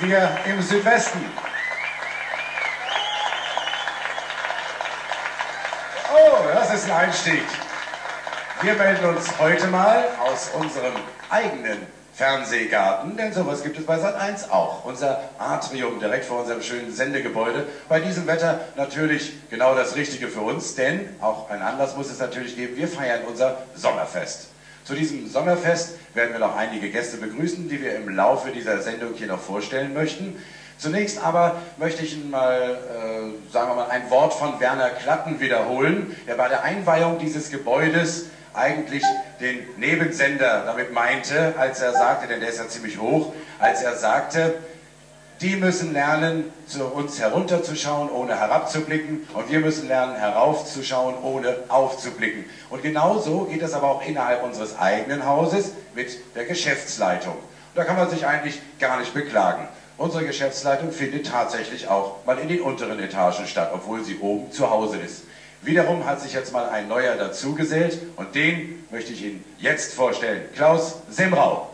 wir im Südwesten. Oh, das ist ein Einstieg. Wir melden uns heute mal aus unserem eigenen Fernsehgarten, denn sowas gibt es bei Sat.1 auch. Unser Atrium direkt vor unserem schönen Sendegebäude. Bei diesem Wetter natürlich genau das Richtige für uns, denn auch einen Anlass muss es natürlich geben, wir feiern unser Sommerfest. Zu diesem Sommerfest werden wir noch einige Gäste begrüßen, die wir im Laufe dieser Sendung hier noch vorstellen möchten. Zunächst aber möchte ich Ihnen mal, sagen wir mal, ein Wort von Werner Klatten wiederholen, der bei der Einweihung dieses Gebäudes eigentlich den Nebensender damit meinte, als er sagte, denn der ist ja ziemlich hoch, als er sagte, die müssen lernen, zu uns herunterzuschauen, ohne herabzublicken, und wir müssen lernen, heraufzuschauen, ohne aufzublicken. Und genauso geht es aber auch innerhalb unseres eigenen Hauses mit der Geschäftsleitung. Und da kann man sich eigentlich gar nicht beklagen. Unsere Geschäftsleitung findet tatsächlich auch mal in den unteren Etagen statt, obwohl sie oben zu Hause ist. Wiederum hat sich jetzt mal ein neuer dazugesellt und den möchte ich Ihnen jetzt vorstellen. Klaus Semrau.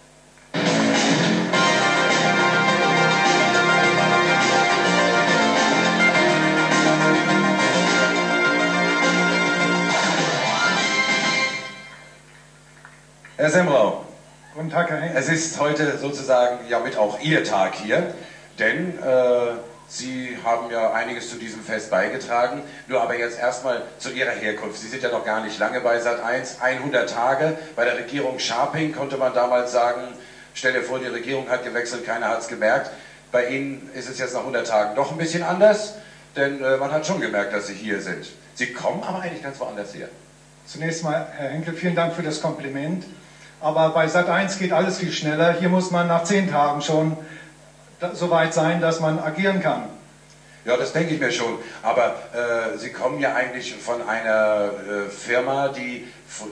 Herr Semrau. Guten Tag, Herr Henkel. Es ist heute sozusagen ja mit auch Ihr Tag hier, denn Sie haben ja einiges zu diesem Fest beigetragen, nur aber jetzt erstmal zu Ihrer Herkunft. Sie sind ja noch gar nicht lange bei Sat.1, 100 Tage. Bei der Regierung Scharping konnte man damals sagen, stell dir vor, die Regierung hat gewechselt, keiner hat es gemerkt. Bei Ihnen ist es jetzt nach 100 Tagen doch ein bisschen anders, denn man hat schon gemerkt, dass Sie hier sind. Sie kommen aber eigentlich ganz woanders her. Zunächst mal, Herr Henkel, vielen Dank für das Kompliment. Aber bei Sat.1 geht alles viel schneller. Hier muss man nach 10 Tagen schon so weit sein, dass man agieren kann. Ja, das denke ich mir schon. Aber Sie kommen ja eigentlich von einer Firma, die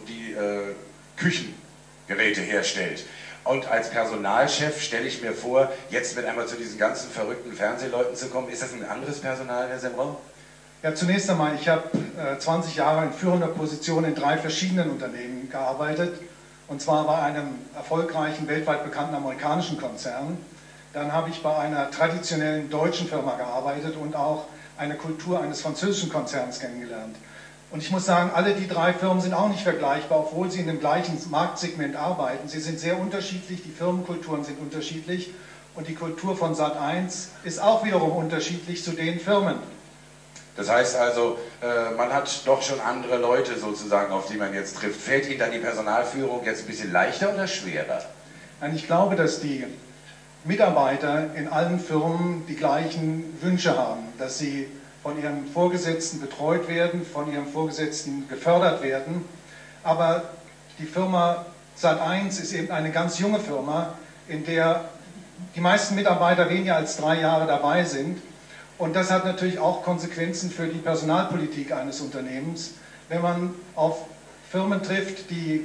Küchengeräte herstellt. Und als Personalchef stelle ich mir vor, jetzt mit einmal zu diesen ganzen verrückten Fernsehleuten zu kommen. Ist das ein anderes Personal, Herr Semrau? Ja, zunächst einmal, ich habe 20 Jahre in führender Position in 3 verschiedenen Unternehmen gearbeitet. Und zwar bei einem erfolgreichen, weltweit bekannten amerikanischen Konzern. Dann habe ich bei einer traditionellen deutschen Firma gearbeitet und auch eine Kultur eines französischen Konzerns kennengelernt. Und ich muss sagen, alle die 3 Firmen sind auch nicht vergleichbar, obwohl sie in dem gleichen Marktsegment arbeiten. Sie sind sehr unterschiedlich, die Firmenkulturen sind unterschiedlich und die Kultur von Sat.1 ist auch wiederum unterschiedlich zu den Firmen. Das heißt also, man hat doch schon andere Leute sozusagen, auf die man jetzt trifft. Fällt Ihnen dann die Personalführung jetzt ein bisschen leichter oder schwerer? Nein, ich glaube, dass die Mitarbeiter in allen Firmen die gleichen Wünsche haben, dass sie von ihrem Vorgesetzten betreut werden, von ihrem Vorgesetzten gefördert werden. Aber die Firma Sat.1 ist eben eine ganz junge Firma, in der die meisten Mitarbeiter weniger als 3 Jahre dabei sind. Und das hat natürlich auch Konsequenzen für die Personalpolitik eines Unternehmens. Wenn man auf Firmen trifft,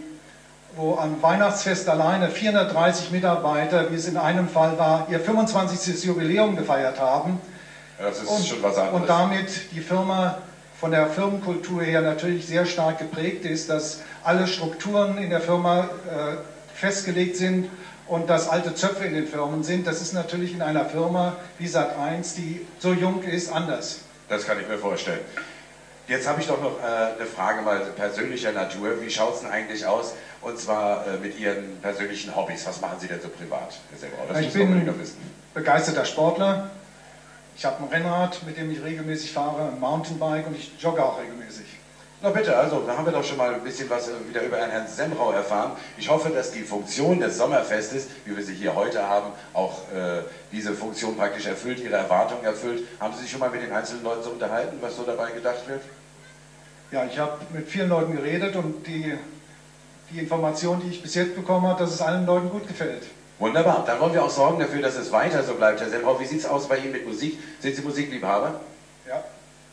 wo am Weihnachtsfest alleine 430 Mitarbeiter, wie es in einem Fall war, ihr 25. Jubiläum gefeiert haben. Das ist schon was anderes. Und damit die Firma von der Firmenkultur her natürlich sehr stark geprägt ist, dass alle Strukturen in der Firma festgelegt sind und dass alte Zöpfe in den Firmen sind. Das ist natürlich in einer Firma wie Sat.1, die so jung ist, anders. Das kann ich mir vorstellen. Jetzt habe ich doch noch eine Frage mal persönlicher Natur. Wie schaut es denn eigentlich aus? Und zwar mit Ihren persönlichen Hobbys. Was machen Sie denn so privat? Ich bin begeisterter Sportler. Ich habe ein Rennrad, mit dem ich regelmäßig fahre, ein Mountainbike und ich jogge auch regelmäßig. Na bitte, also da haben wir doch schon mal ein bisschen was wieder über Herrn Semrau erfahren. Ich hoffe, dass die Funktion des Sommerfestes, wie wir sie hier heute haben, auch diese Funktion praktisch erfüllt, Ihre Erwartungen erfüllt. Haben Sie sich schon mal mit den einzelnen Leuten so unterhalten, was so dabei gedacht wird? Ja, ich habe mit vielen Leuten geredet und die Information, die ich bis jetzt bekommen habe, dass es allen Leuten gut gefällt. Wunderbar, dann wollen wir auch sorgen dafür, dass es weiter so bleibt, Herr Semrau. Wie sieht es aus bei Ihnen mit Musik? Sind Sie Musikliebhaber? Ja.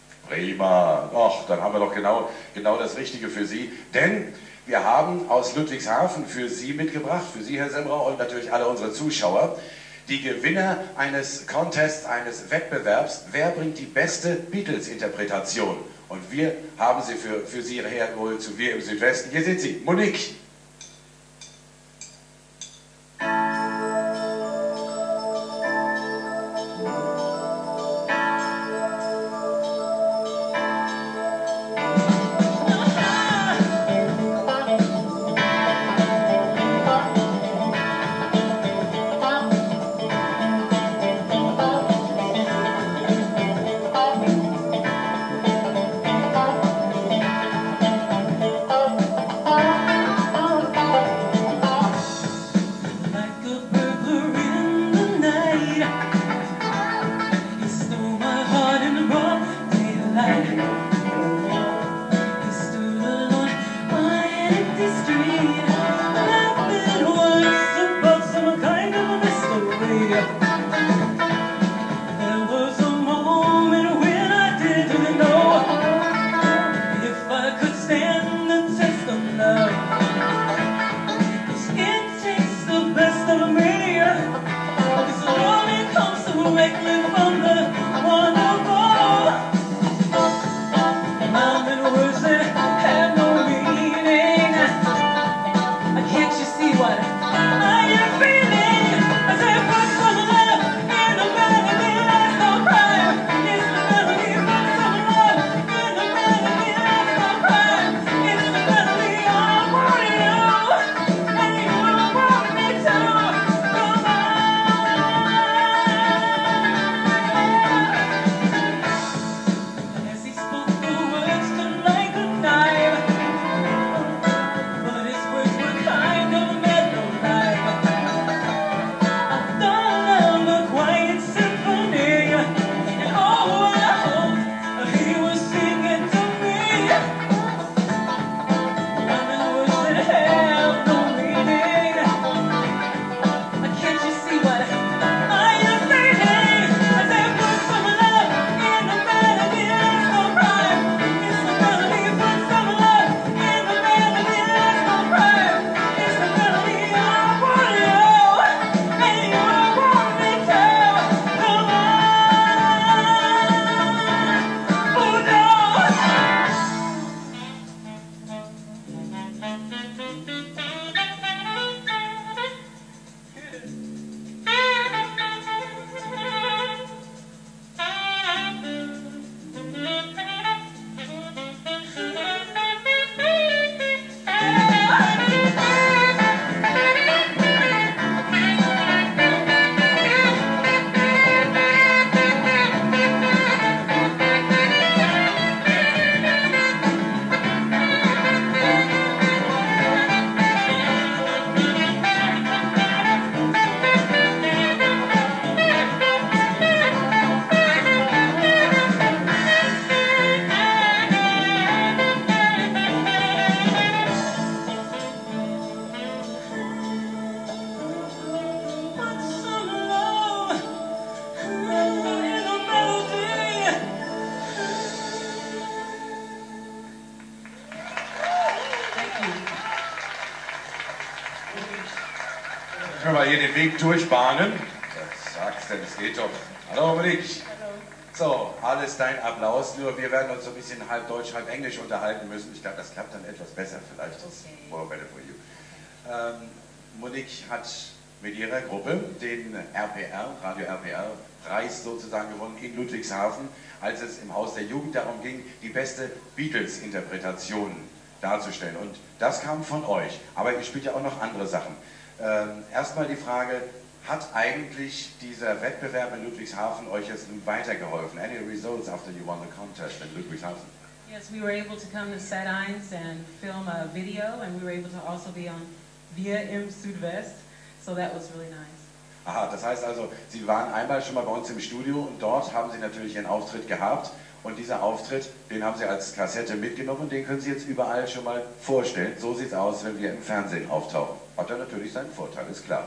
Prima. Ach, dann haben wir doch genau das Richtige für Sie. Denn wir haben aus Ludwigshafen für Sie mitgebracht, für Sie, Herr Semrau, und natürlich alle unsere Zuschauer, die Gewinner eines Contests, eines Wettbewerbs. Wer bringt die beste Beatles-Interpretation? Und wir haben sie für Sie hergeholt zu Wir im Südwesten. Hier sind sie, Monique. mal hier den Weg durchbahnen. Was sagst denn, es geht doch. Hallo Monique. Hallo. So, alles dein Applaus, nur wir werden uns so ein bisschen halb Deutsch, halb Englisch unterhalten müssen. Ich glaube, das klappt dann etwas besser vielleicht. Okay. More better for you. Monique hat mit ihrer Gruppe den RPR, Radio RPR Preis sozusagen gewonnen in Ludwigshafen, als es im Haus der Jugend darum ging, die beste Beatles-Interpretation darzustellen. Und das kam von euch. Aber ihr spielt ja auch noch andere Sachen. Erstmal die Frage, hat eigentlich dieser Wettbewerb in Ludwigshafen euch jetzt weitergeholfen? Any results after you won the contest in Ludwigshafen? Yes, we were able to come to Sat.1 and film a video, and we were able to also be on Via im Südwest, so that was really nice. Aha, das heißt also, Sie waren einmal schon mal bei uns im Studio und dort haben Sie natürlich Ihren Auftritt gehabt und dieser Auftritt, den haben Sie als Kassette mitgenommen und den können Sie jetzt überall schon mal vorstellen. So sieht es aus, wenn wir im Fernsehen auftauchen. Hat dann natürlich seinen Vorteil, ist klar.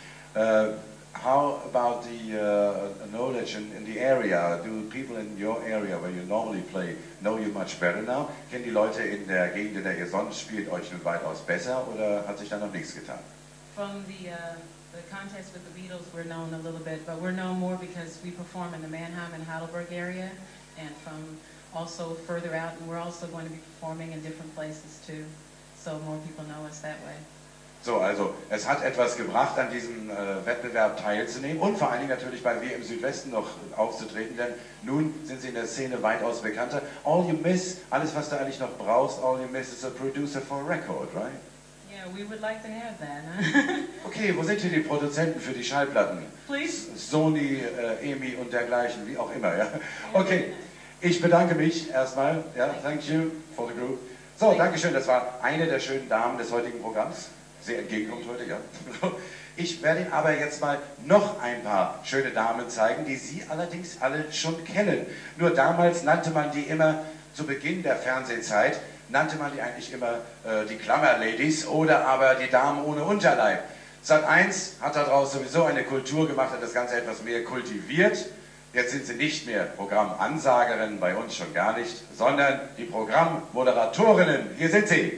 How about the knowledge in the area? Do people in your area where you normally play know you much better now? Kennen die Leute in der Gegend, in der ihr sonst spielt, euch nun weitaus besser oder hat sich da noch nichts getan? From the contest with the Beatles, we're known a little bit, but we're known more because we perform in the Mannheim and Heidelberg area, and from also further out, and we're also going to be performing in different places too, so more people know us that way. So, also es hat etwas gebracht, an diesem Wettbewerb teilzunehmen und vor allen Dingen natürlich bei Wir im Südwesten noch aufzutreten, denn nun sind Sie in der Szene weitaus bekannter. All you miss, alles was du eigentlich noch brauchst, all you miss is a producer for a record, right? Yeah, we would like to have that, huh? Okay, wo sind hier die Produzenten für die Schallplatten? Please? Sony, EMI und dergleichen, wie auch immer, ja? Okay, ich bedanke mich erstmal, ja, thank you for the group. So, Dankeschön, das war eine der schönen Damen des heutigen Programms. Sehr entgegenkommt heute, ja. Ich werde Ihnen aber jetzt mal noch ein paar schöne Damen zeigen, die Sie allerdings alle schon kennen. Nur damals nannte man die immer, zu Beginn der Fernsehzeit, nannte man die eigentlich immer die Klammerladies oder aber die Damen ohne Unterleib. Sat.1 hat daraus sowieso eine Kultur gemacht, hat das Ganze etwas mehr kultiviert. Jetzt sind sie nicht mehr Programmansagerinnen, bei uns schon gar nicht, sondern die Programmmoderatorinnen. Hier sind sie.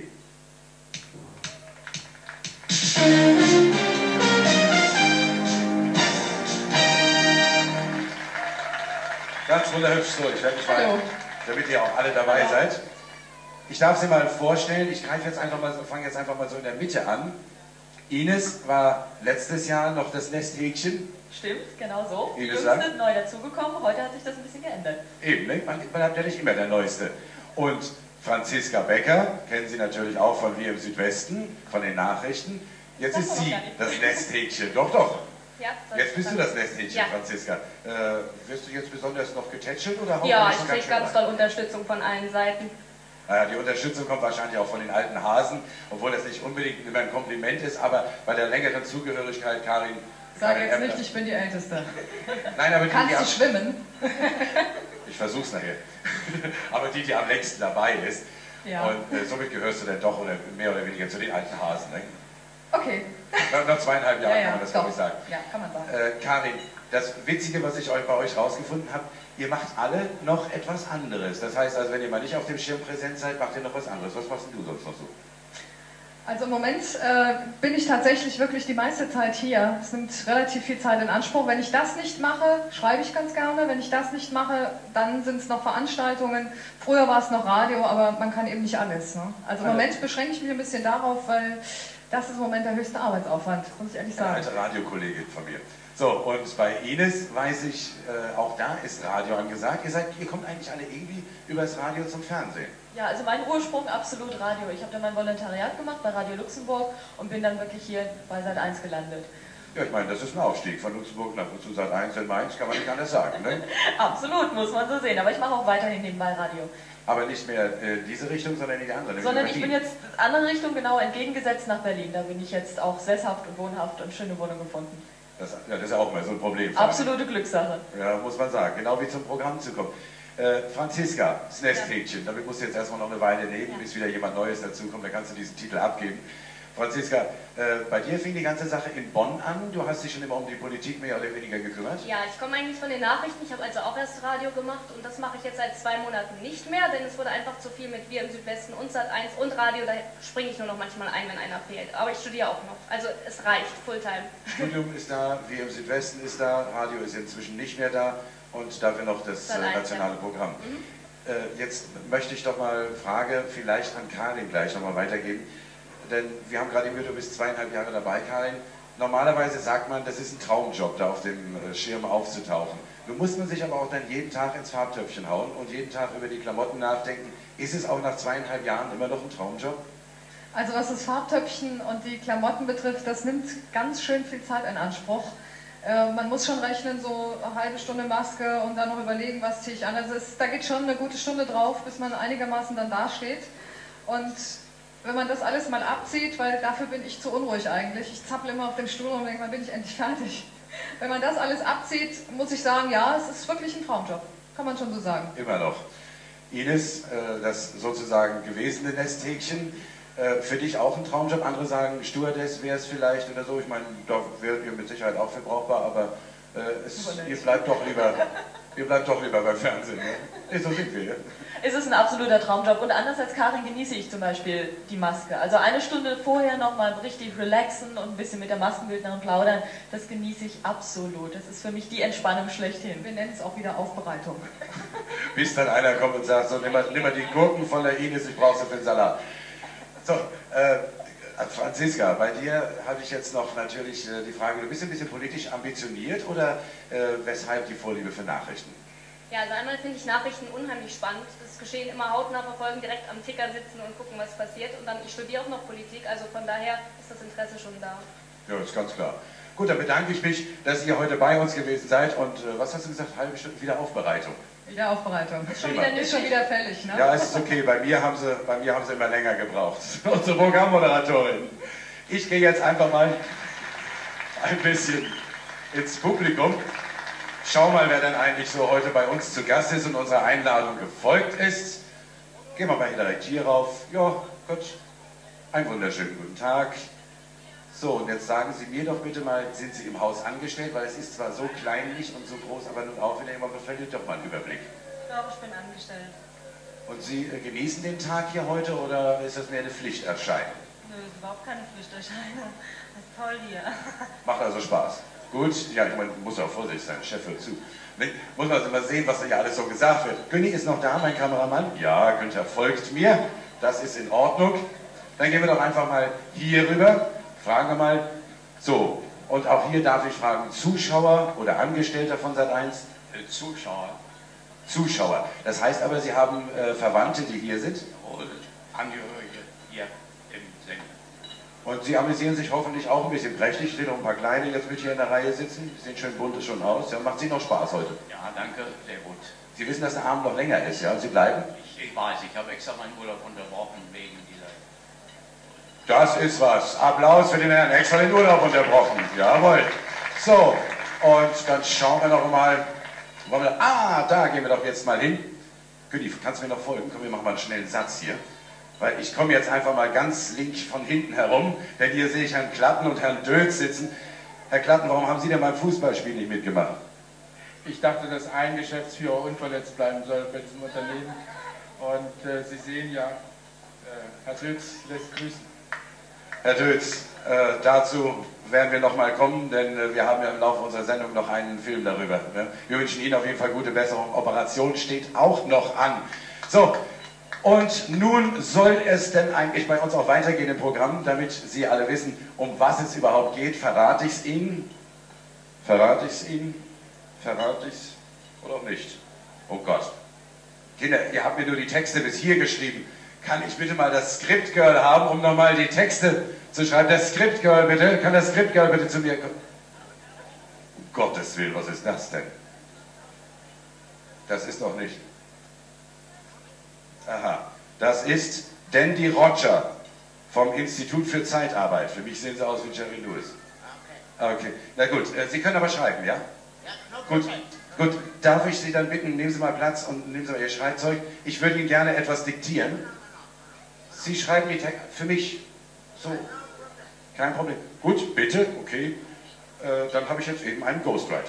Ganz wunderhübsch so, ich werde mich mal, damit ihr auch alle dabei seid. Ich darf Sie mal vorstellen, ich greife jetzt einfach mal, fange jetzt einfach mal so in der Mitte an. Ines war letztes Jahr noch das Nesthäkchen. Stimmt, genau so. Ines Jüngste neu dazugekommen, heute hat sich das ein bisschen geändert. Eben, ne? Man bleibt ja nicht immer der Neueste. Und Franziska Becker, kennen Sie natürlich auch von Wir im Südwesten, von den Nachrichten. Jetzt ist sie das Nesthäkchen. Doch, doch. Ja, jetzt bist du das Nesthäkchen, ja. Franziska. Wirst du jetzt besonders noch getätschelt oder haut Ja, dich ich schon kriege schön ganz rein? doll Unterstützung von allen Seiten. Naja, die Unterstützung kommt wahrscheinlich auch von den alten Hasen, obwohl das nicht unbedingt immer ein Kompliment ist, aber bei der längeren Zugehörigkeit, Karin... Sag jetzt Ebner. nicht, ich bin die Älteste. Nein, aber Kannst die du schwimmen? Ich versuch's nachher. Aber die am längsten dabei ist. Ja. Und somit gehörst du dann doch oder mehr oder weniger zu den alten Hasen. Ne? Okay. Nach 2,5 Jahren Ja, kann man das, doch. glaube ich, sagen. Ja, kann man sagen. Karin, das Witzige, was ich bei euch rausgefunden habe, ihr macht alle noch etwas anderes. Das heißt, also wenn ihr mal nicht auf dem Schirm präsent seid, macht ihr noch was anderes. Was machst denn du sonst noch so? Also im Moment bin ich tatsächlich wirklich die meiste Zeit hier. Es nimmt relativ viel Zeit in Anspruch. Wenn ich das nicht mache, schreibe ich ganz gerne. Wenn ich das nicht mache, dann sind es noch Veranstaltungen. Früher war es noch Radio, aber man kann eben nicht alles. Ne? Also im Moment beschränke ich mich ein bisschen darauf, weil das ist im Moment der höchste Arbeitsaufwand, muss ich ehrlich sagen. Eine alte Radiokollegin von mir. So, und bei Ines weiß ich, auch da ist Radio angesagt. Ihr kommt eigentlich alle irgendwie übers Radio zum Fernsehen. Ja, also mein Ursprung absolut Radio. Ich habe dann mein Volontariat gemacht bei Radio Luxemburg und bin dann wirklich hier bei Sat.1 gelandet. Ja, ich meine, das ist ein Aufstieg von Luxemburg nach zu Sat.1 in Mainz, kann man nicht anders sagen. Ne? Absolut, muss man so sehen. Aber ich mache auch weiterhin nebenbei Radio. Aber nicht mehr diese Richtung, sondern in die andere. Sondern ich bin jetzt andere Richtung, genau entgegengesetzt nach Berlin. Da bin ich jetzt auch sesshaft und wohnhaft und schöne Wohnung gefunden. Das ist ja auch mal so ein Problem. Absolute Glückssache. Ja, muss man sagen. Genau wie zum Programm zu kommen. Franziska, das Nesthäkchen, damit musst du jetzt erstmal noch eine Weile leben, bis wieder jemand Neues dazukommt, dann kannst du diesen Titel abgeben. Franziska, bei dir fing die ganze Sache in Bonn an. Du hast dich schon immer um die Politik mehr oder weniger gekümmert. Ja, ich komme eigentlich von den Nachrichten. Ich habe also auch erst Radio gemacht und das mache ich jetzt seit 2 Monaten nicht mehr, denn es wurde einfach zu viel mit Wir im Südwesten und Sat.1 und Radio. Da springe ich nur noch manchmal ein, wenn einer fehlt. Aber ich studiere auch noch. Also es reicht, Fulltime. Studium ist da, Wir im Südwesten ist da, Radio ist inzwischen nicht mehr da und dafür noch das nationale Programm. Jetzt möchte ich doch mal Frage vielleicht an Karin gleich nochmal weitergeben. Denn wir haben gerade gehört, du bist 2,5 Jahre dabei, Karin. Normalerweise sagt man, das ist ein Traumjob, da auf dem Schirm aufzutauchen. Nun muss man sich aber auch dann jeden Tag ins Farbtöpfchen hauen und jeden Tag über die Klamotten nachdenken. Ist es auch nach 2,5 Jahren immer noch ein Traumjob? Also was das Farbtöpfchen und die Klamotten betrifft, das nimmt ganz schön viel Zeit in Anspruch. Man muss schon rechnen, so eine halbe Stunde Maske und dann noch überlegen, was ziehe ich an. Also da geht schon eine gute Stunde drauf, bis man einigermaßen dann dasteht. Und wenn man das alles mal abzieht, weil dafür bin ich zu unruhig eigentlich. Ich zappel immer auf dem Stuhl und denke, wann bin ich endlich fertig? Wenn man das alles abzieht, muss ich sagen, ja, es ist wirklich ein Traumjob. Kann man schon so sagen. Immer noch. Ines, das sozusagen gewesene Nesthäkchen, für dich auch ein Traumjob? Andere sagen, Stewardess wäre es vielleicht oder so. Ich meine, da wärt ihr mit Sicherheit auch für brauchbar, aber ihr bleibt doch lieber beim Fernsehen. Ne? So sind wir. Ja? Es ist ein absoluter Traumjob und anders als Karin genieße ich zum Beispiel die Maske. Also eine Stunde vorher nochmal richtig relaxen und ein bisschen mit der Maskenbildnerin plaudern, das genieße ich absolut. Das ist für mich die Entspannung schlechthin. Wir nennen es auch wieder Aufbereitung. Bis dann einer kommt und sagt, so nimm mal die Gurken von der Ines, ich brauche sie für den Salat. So, Franziska, bei dir habe ich jetzt noch natürlich die Frage, du bist ein bisschen politisch ambitioniert oder weshalb die Vorliebe für Nachrichten? Ja, also einmal finde ich Nachrichten unheimlich spannend. Das Geschehen immer hautnah verfolgen, direkt am Ticker sitzen und gucken, was passiert. Und dann, ich studiere auch noch Politik, also von daher ist das Interesse schon da. Ja, ist ganz klar. Gut, dann bedanke ich mich, dass ihr heute bei uns gewesen seid und was hast du gesagt, halbe Stunde Wiederaufbereitung? Wiederaufbereitung. Ist schon wieder fällig, ne? Ja, es ist okay, bei mir haben sie immer länger gebraucht. Unsere Programmmoderatorin. Ich gehe jetzt einfach mal ein bisschen ins Publikum. Schau mal, wer denn eigentlich so heute bei uns zu Gast ist und unserer Einladung gefolgt ist. Gehen wir mal direkt hier rauf. Ja, gut. Einen wunderschönen guten Tag. So, und jetzt sagen Sie mir doch bitte mal, sind Sie im Haus angestellt? Weil es ist zwar so kleinlich und so groß, aber nun auch, wenn ihr immer verliert, doch mal einen Überblick. Doch, ich bin angestellt. Und Sie genießen den Tag hier heute oder ist das mehr eine Pflichterscheinung? Nö, ist überhaupt keine Pflichterscheinung. Das ist toll hier. Macht also Spaß. Gut, ja, ich meine, muss auch vorsichtig sein, Chef hört zu. Muss man also mal sehen, was da hier alles so gesagt wird. Günni ist noch da, mein Kameramann. Ja, Günther folgt mir. Das ist in Ordnung. Dann gehen wir doch einfach mal hier rüber. Fragen wir mal. So, und auch hier darf ich fragen, Zuschauer oder Angestellter von Sat.1? Zuschauer. Zuschauer. Das heißt aber, Sie haben Verwandte, die hier sind? Jawohl, Angehörige hier im Sender. Und Sie amüsieren sich hoffentlich auch ein bisschen prächtig. Stehen noch ein paar Kleine jetzt mit hier in der Reihe sitzen. Die sehen schön bunt schon aus. Ja, macht Sie noch Spaß heute? Ja, danke, sehr gut. Sie wissen, dass der Abend noch länger ist, ja? Und Sie bleiben? Ich weiß, ich habe extra meinen Urlaub unterbrochen wegen dieser... Das ist was. Applaus für den Herrn. Extra den Urlaub unterbrochen. Jawohl. So, und dann schauen wir noch mal. Da gehen wir doch jetzt mal hin. Günni, kannst du mir noch folgen? Komm, wir machen mal einen schnellen Satz hier. Weil ich komme jetzt einfach mal ganz links von hinten herum, denn hier sehe ich Herrn Klatten und Herrn Dötz sitzen. Herr Klatten, warum haben Sie denn beim Fußballspiel nicht mitgemacht? Ich dachte, dass ein Geschäftsführer unverletzt bleiben soll bei diesem Unternehmen. Und Sie sehen ja, Herr Dötz lässt grüßen. Herr Dötz, dazu werden wir noch mal kommen, denn wir haben ja im Laufe unserer Sendung noch einen Film darüber. Ne? Wir wünschen Ihnen auf jeden Fall gute Besserung. Operation steht auch noch an. So, und nun soll es denn eigentlich bei uns auch weitergehen im Programm, damit Sie alle wissen, um was es überhaupt geht. Verrate ich es Ihnen? Verrate ich es Ihnen? Verrate ich es oder auch nicht? Oh Gott. Kinder, ihr habt mir nur die Texte bis hier geschrieben. Kann ich bitte mal das Script Girl haben, um nochmal die Texte zu schreiben? Das Script Girl bitte. Kann das Script Girl bitte zu mir kommen? Um Gottes Willen, was ist das denn? Das ist doch nicht. Aha, das ist Dandy Roger vom Institut für Zeitarbeit. Für mich sehen Sie aus wie Jerry Lewis. Okay, na gut. Sie können aber schreiben, ja? Gut. Gut, darf ich Sie dann bitten, nehmen Sie mal Platz und nehmen Sie mal Ihr Schreibzeug. Ich würde Ihnen gerne etwas diktieren. Sie schreiben die Texte für mich so. Kein Problem. Gut, bitte, okay. Dann habe ich jetzt eben einen Ghostwriter.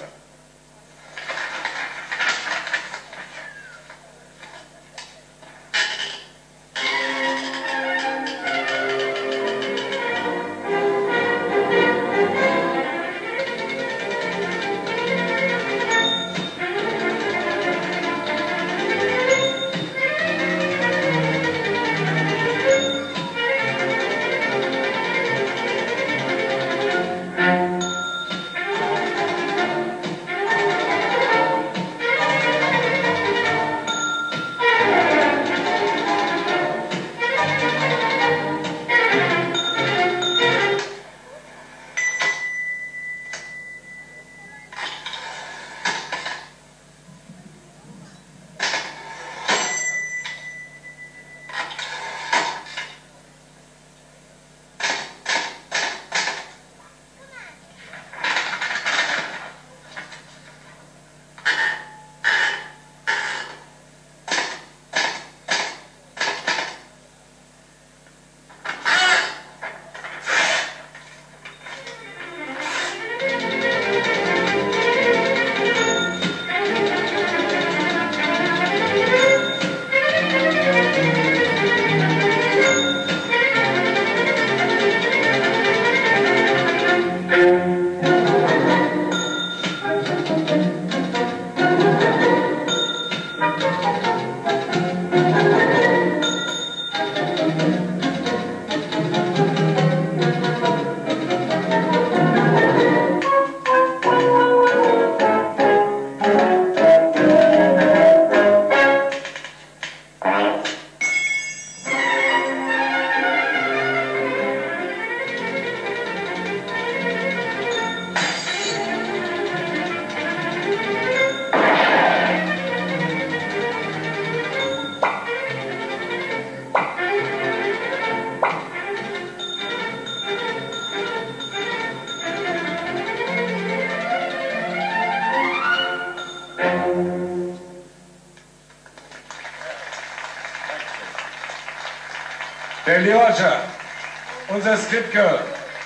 Der Lioja, unser Script-Girl,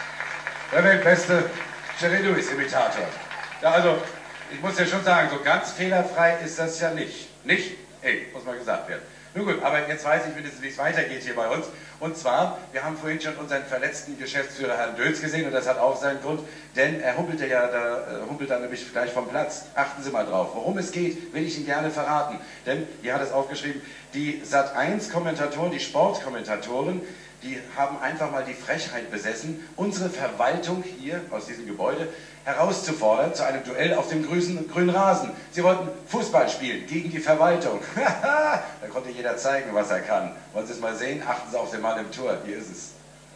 der weltbeste Jerry Lewis-Imitator. Ja, also, ich muss ja schon sagen, so ganz fehlerfrei ist das ja nicht. Nicht? Ey, muss mal gesagt werden. Nun gut, aber jetzt weiß ich wenigstens, wie es weitergeht hier bei uns. Und zwar, wir haben vorhin schon unseren verletzten Geschäftsführer Herrn Dötz gesehen und das hat auch seinen Grund, denn er humpelte ja humpelt dann nämlich gleich vom Platz. Achten Sie mal drauf. Worum es geht, will ich Ihnen gerne verraten. Denn, hier hat es aufgeschrieben, die Sat.1-Kommentatoren, die Sportkommentatoren, die haben einfach mal die Frechheit besessen, unsere Verwaltung hier aus diesem Gebäude herauszufordern zu einem Duell auf dem grünen Rasen. Sie wollten Fußball spielen gegen die Verwaltung. Da konnte jeder zeigen, was er kann. Wollen Sie es mal sehen? Achten Sie auf den Mann im Tor. Hier ist es.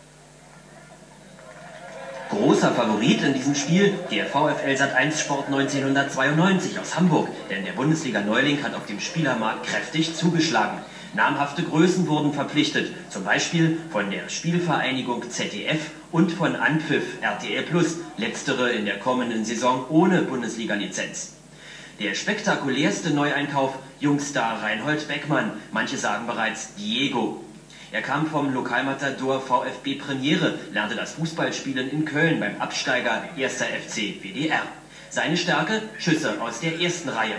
Großer Favorit in diesem Spiel, der VfL Sat.1 Sport 1992 aus Hamburg, denn der Bundesliga-Neuling hat auf dem Spielermarkt kräftig zugeschlagen. Namhafte Größen wurden verpflichtet, zum Beispiel von der Spielvereinigung ZDF und von Anpfiff RTL+, letztere in der kommenden Saison ohne Bundesliga-Lizenz. Der spektakulärste Neueinkauf, Jungstar Reinhold Beckmann, manche sagen bereits Diego. Er kam vom Lokalmatador VfB Premiere, lernte das Fußballspielen in Köln beim Absteiger 1. FC WDR. Seine Stärke? Schüsse aus der ersten Reihe.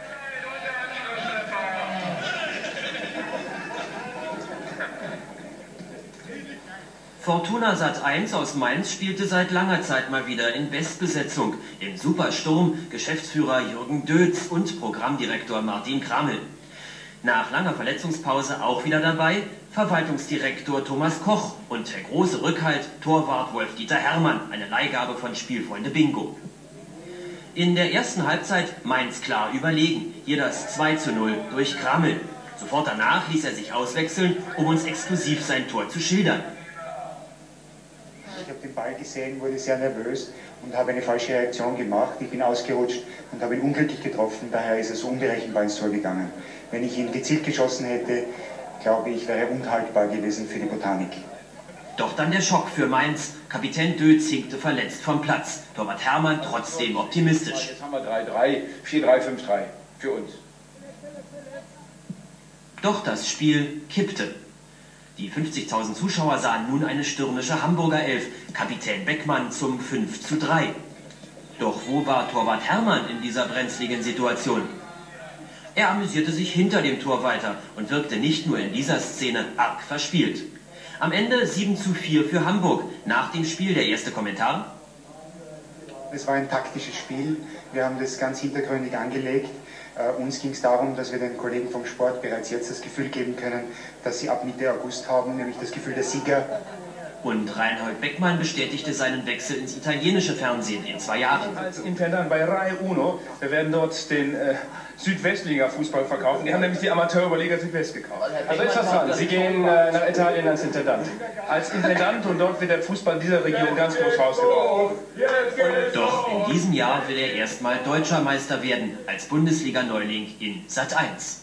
Fortuna Sat.1 aus Mainz spielte seit langer Zeit mal wieder in Bestbesetzung. Im Supersturm Geschäftsführer Jürgen Dötz und Programmdirektor Martin Kramel. Nach langer Verletzungspause auch wieder dabei Verwaltungsdirektor Thomas Koch und der große Rückhalt Torwart Wolf-Dieter Herrmann, eine Leihgabe von Spielfreunde Bingo. In der ersten Halbzeit Mainz klar überlegen, hier das 2:0 durch Kramel. Sofort danach ließ er sich auswechseln, um uns exklusiv sein Tor zu schildern. Ich habe den Ball gesehen, wurde sehr nervös und habe eine falsche Reaktion gemacht. Ich bin ausgerutscht und habe ihn unglücklich getroffen, daher ist er so unberechenbar ins Tor gegangen. Wenn ich ihn gezielt geschossen hätte, glaube ich, wäre er unhaltbar gewesen für die Botanik. Doch dann der Schock für Mainz. Kapitän Dötz hinkte verletzt vom Platz. Torwart Herrmann trotzdem optimistisch. Jetzt haben wir 3-3, 4-3, 5-3 für uns. Doch das Spiel kippte. Die 50.000 Zuschauer sahen nun eine stürmische Hamburger Elf, Kapitän Beckmann zum 5:3. Doch wo war Torwart Hermann in dieser brenzligen Situation? Er amüsierte sich hinter dem Tor weiter und wirkte nicht nur in dieser Szene arg verspielt. Am Ende 7:4 für Hamburg. Nach dem Spiel der erste Kommentar. Es war ein taktisches Spiel. Wir haben das ganz hintergründig angelegt. Uns ging es darum, dass wir den Kollegen vom Sport bereits jetzt das Gefühl geben können, dass sie ab Mitte August haben, nämlich das Gefühl der Sieger. Und Reinhold Beckmann bestätigte seinen Wechsel ins italienische Fernsehen in 2 Jahren. Als Intendant bei Rai Uno, wir werden dort den Südwestliga-Fußball verkaufen. Die haben nämlich die Amateurüberliga Südwest gekauft. Also ist das dran. Sie gehen nach Italien als Intendant. Als Intendant und dort wird der Fußball dieser Region ganz groß rausgebaut. Doch in diesem Jahr will er erstmal Deutscher Meister werden, als Bundesliga-Neuling in Sat.1.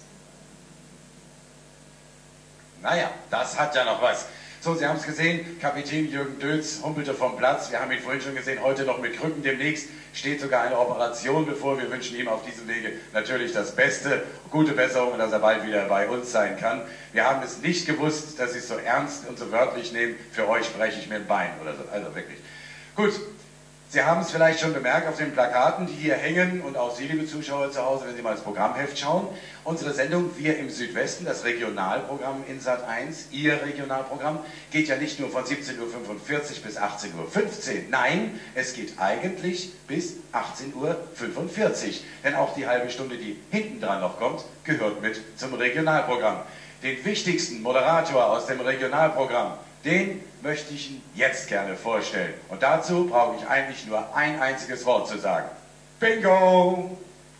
Naja, das hat ja noch was. So, Sie haben es gesehen, Kapitän Jürgen Dötz humpelte vom Platz. Wir haben ihn vorhin schon gesehen, heute noch mit Krücken. Demnächst steht sogar eine Operation bevor. Wir wünschen ihm auf diesem Wege natürlich das Beste, gute Besserung und dass er bald wieder bei uns sein kann. Wir haben es nicht gewusst, dass Sie es so ernst und so wörtlich nehmen. Für euch breche ich mir ein Bein oder so. Also wirklich. Gut. Sie haben es vielleicht schon bemerkt auf den Plakaten, die hier hängen, und auch Sie, liebe Zuschauer zu Hause, wenn Sie mal ins Programmheft schauen. Unsere Sendung Wir im Südwesten, das Regionalprogramm in Sat.1, Ihr Regionalprogramm, geht ja nicht nur von 17:45 Uhr bis 18:15 Uhr. Nein, es geht eigentlich bis 18:45 Uhr. Denn auch die halbe Stunde, die hinten dran noch kommt, gehört mit zum Regionalprogramm. Den wichtigsten Moderator aus dem Regionalprogramm, den möchte ich Ihnen jetzt gerne vorstellen. Und dazu brauche ich eigentlich nur ein einziges Wort zu sagen. Bingo!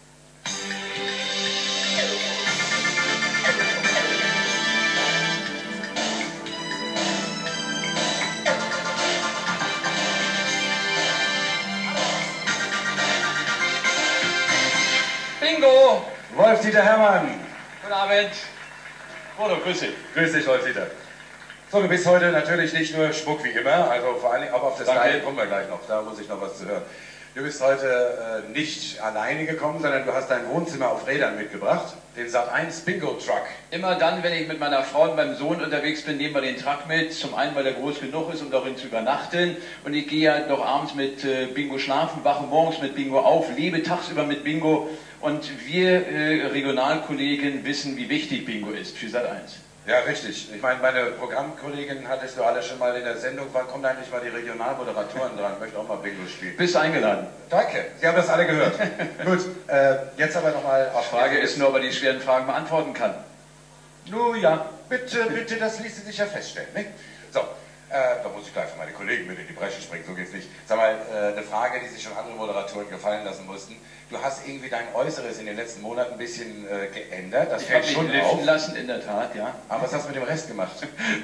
Bingo! Wolf-Dieter Hermann. Guten Abend. Bodo, grüß dich. Grüß dich, Wolf-Dieter. So, du bist heute natürlich nicht nur Schmuck wie immer, also vor allem auch auf das Style kommen wir gleich noch, da muss ich noch was zu hören. Du bist heute nicht alleine gekommen, sondern du hast dein Wohnzimmer auf Rädern mitgebracht, den Sat.1 Bingo Truck. Immer dann, wenn ich mit meiner Frau und meinem Sohn unterwegs bin, nehmen wir den Truck mit. Zum einen, weil er groß genug ist, um darin zu übernachten. Und ich gehe ja doch abends mit Bingo schlafen, wache morgens mit Bingo auf, lebe tagsüber mit Bingo. Und wir Regionalkollegen wissen, wie wichtig Bingo ist für Sat.1. Ja, richtig. Ich meine, meine Programmkollegin hattest du alle schon mal in der Sendung. Wann kommen eigentlich mal die Regionalmoderatoren dran? Ich möchte auch mal Bingo spielen. Bist du eingeladen? Danke, Sie haben das alle gehört. Gut, jetzt aber nochmal auf... Die Frage ist nur, ob er die schweren Fragen beantworten kann. Nun ja, bitte, bitte, das ließe sich ja feststellen. Ne? So, da muss ich gleich für meine Kollegen mit in die Bresche springen, so geht's nicht. Sag mal, eine Frage, die sich schon andere Moderatoren gefallen lassen mussten. Du hast irgendwie dein Äußeres in den letzten Monaten ein bisschen geändert. Das fällt schon auf. Ich habe mich liften lassen, in der Tat, ja. Aber was hast du mit dem Rest gemacht?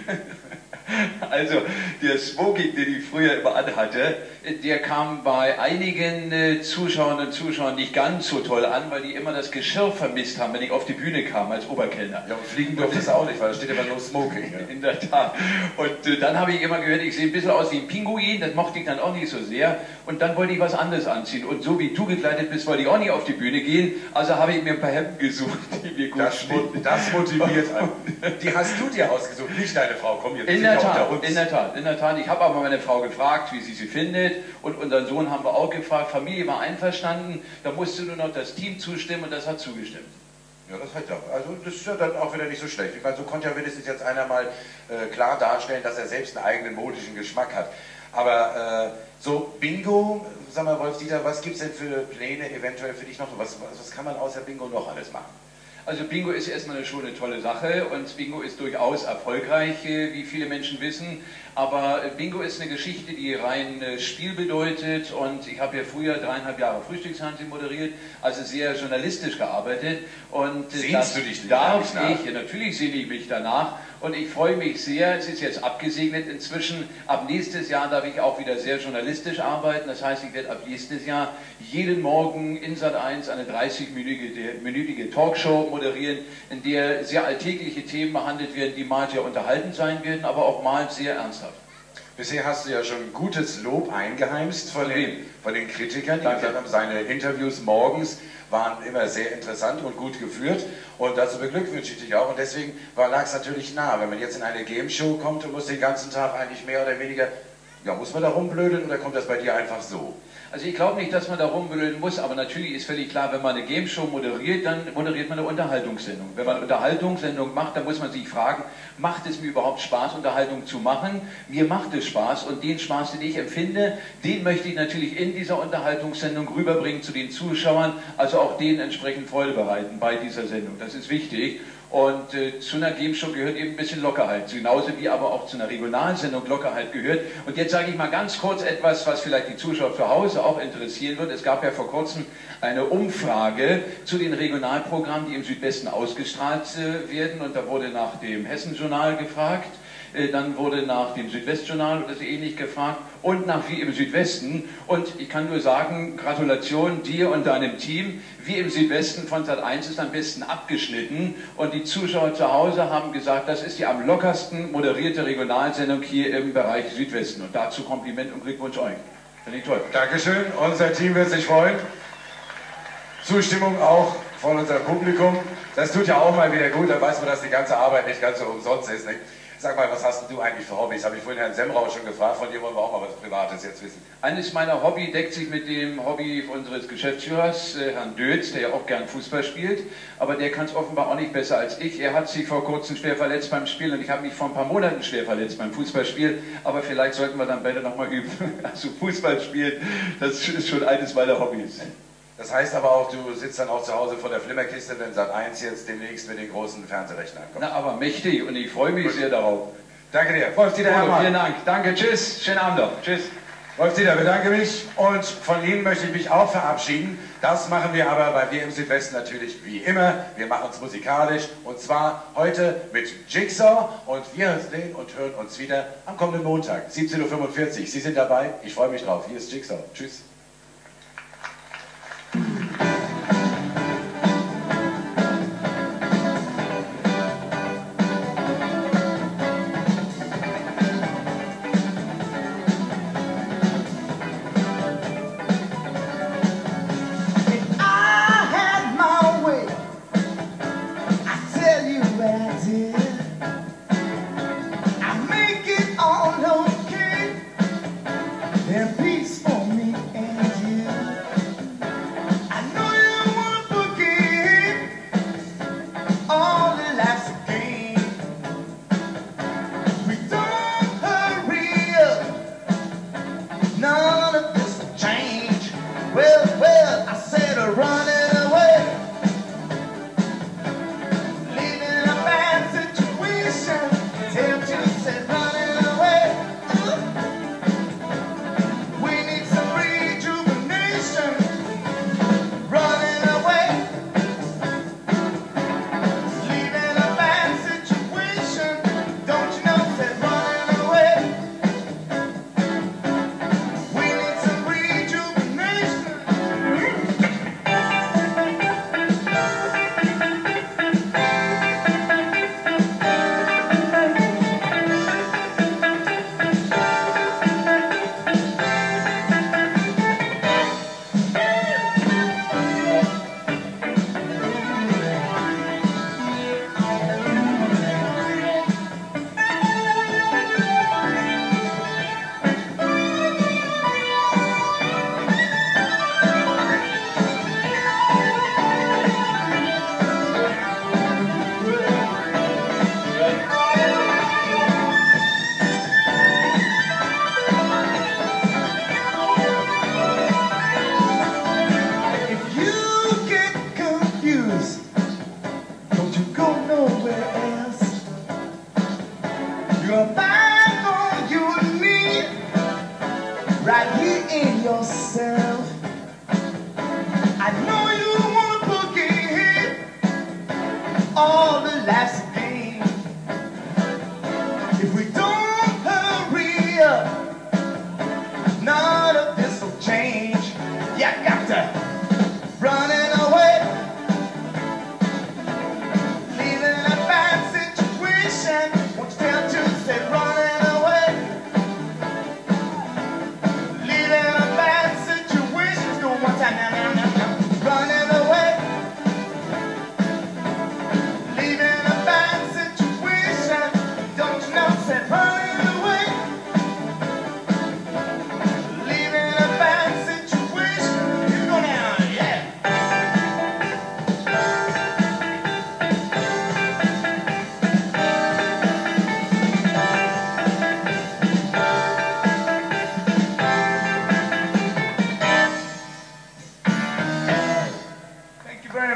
Also, der Smoking, den ich früher immer anhatte, der kam bei einigen Zuschauern und Zuschauern nicht ganz so toll an, weil die immer das Geschirr vermisst haben, wenn ich auf die Bühne kam als Oberkellner. Ja, und fliegen durfte es auch nicht, weil da steht immer nur Smoking. Ja. In der Tat. Und dann habe ich immer gehört, ich sehe ein bisschen aus wie ein Pinguin, das mochte ich dann auch nicht so sehr. Und dann wollte ich was anderes anziehen. Und so wie du gekleidet bist, wollte ich auch nicht auf die Bühne gehen. Also habe ich mir ein paar Hemden gesucht, die mir gut stehen. Das motiviert an. Die hast du dir ausgesucht, nicht deine Frau. Komm, jetzt in der Tat. Ich habe aber meine Frau gefragt, wie sie findet, und unseren Sohn haben wir auch gefragt. Familie war einverstanden, da musste nur noch das Team zustimmen und das hat zugestimmt. Ja, das hat ja, also das ist ja dann auch wieder nicht so schlecht. Ich meine, so konnte ja wenigstens jetzt einer mal klar darstellen, dass er selbst einen eigenen modischen Geschmack hat. Aber so Bingo, sag mal Wolf-Dieter, was gibt es denn für Pläne eventuell für dich noch? Was kann man außer Bingo noch alles machen? Also Bingo ist erstmal schon eine tolle Sache und Bingo ist durchaus erfolgreich, wie viele Menschen wissen. Aber Bingo ist eine Geschichte, die rein Spiel bedeutet, und ich habe ja früher 3,5 Jahre Frühstücksfernsehen moderiert, also sehr journalistisch gearbeitet. Und sehnst du dich darf ich, natürlich sehne ich mich danach. Und ich freue mich sehr, es ist jetzt abgesegnet inzwischen, ab nächstes Jahr darf ich auch wieder sehr journalistisch arbeiten. Das heißt, ich werde ab nächstes Jahr jeden Morgen in Sat.1 eine 30-minütige Talkshow moderieren, in der sehr alltägliche Themen behandelt werden, die mal sehr unterhaltend sein werden, aber auch mal sehr ernsthaft. Bisher hast du ja schon gutes Lob eingeheimst von den Kritikern. Die gesagt haben, seine Interviews morgens waren immer sehr interessant und gut geführt. Und dazu beglückwünsche ich dich auch. Und deswegen lag es natürlich nah, wenn man jetzt in eine Game-Show kommt und muss den ganzen Tag eigentlich mehr oder weniger, ja, muss man da rumblödeln oder kommt das bei dir einfach so? Also ich glaube nicht, dass man da rumblödeln muss, aber natürlich ist völlig klar, wenn man eine Game-Show moderiert, dann moderiert man eine Unterhaltungssendung. Wenn man eine Unterhaltungssendung macht, dann muss man sich fragen, macht es mir überhaupt Spaß, Unterhaltung zu machen? Mir macht es Spaß und den Spaß, den ich empfinde, den möchte ich natürlich in dieser Unterhaltungssendung rüberbringen zu den Zuschauern, also auch denen entsprechend Freude bereiten bei dieser Sendung. Das ist wichtig. Und zu einer Game-Show gehört eben ein bisschen Lockerheit, genauso wie aber auch zu einer Regionalsendung Lockerheit gehört. Und jetzt sage ich mal ganz kurz etwas, was vielleicht die Zuschauer zu Hause auch interessieren wird. Es gab ja vor kurzem eine Umfrage zu den Regionalprogrammen, die im Südwesten ausgestrahlt werden. Und da wurde nach dem Hessenjournal gefragt. Dann wurde nach dem Südwestjournal oder so ähnlich gefragt und nach Wie im Südwesten. Und ich kann nur sagen, Gratulation dir und deinem Team. Wie im Südwesten von Sat.1 ist am besten abgeschnitten. Und die Zuschauer zu Hause haben gesagt, das ist die am lockersten moderierte Regionalsendung hier im Bereich Südwesten. Und dazu Kompliment und Glückwunsch euch. Finde ich toll. Dankeschön, unser Team wird sich freuen. Zustimmung auch von unserem Publikum. Das tut ja auch mal wieder gut, dann weiß man, dass die ganze Arbeit nicht ganz so umsonst ist. Nicht? Sag mal, was hast du eigentlich für Hobbys? Habe ich vorhin Herrn Semrau schon gefragt, von dir wollen wir auch mal was Privates jetzt wissen. Eines meiner Hobby deckt sich mit dem Hobby unseres Geschäftsführers, Herrn Dötz, der ja auch gern Fußball spielt, aber der kann es offenbar auch nicht besser als ich. Er hat sich vor kurzem schwer verletzt beim Spiel und ich habe mich vor ein paar Monaten schwer verletzt beim Fußballspiel, aber vielleicht sollten wir dann beide nochmal üben. Also Fußball spielen, das ist schon eines meiner Hobbys. Das heißt aber auch, du sitzt dann auch zu Hause vor der Flimmerkiste, wenn Sat.1 jetzt demnächst mit den großen Fernsehrechnern kommt. Na, aber mächtig und ich freue mich sehr darauf. Danke dir. Wolf-Dieter Herrmann. Vielen Dank. Danke, tschüss. Schönen Abend noch. Tschüss. Wolf-Dieter, bedanke mich und von Ihnen möchte ich mich auch verabschieden. Das machen wir aber bei Wir im Südwesten natürlich wie immer. Wir machen es musikalisch und zwar heute mit Jigsaw und wir sehen und hören uns wieder am kommenden Montag, 17:45 Uhr. Sie sind dabei, ich freue mich drauf. Hier ist Jigsaw. Tschüss.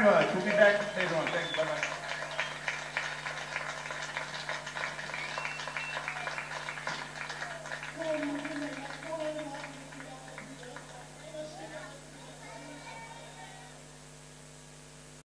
much. We'll be back later on. Thank you. Bye-bye.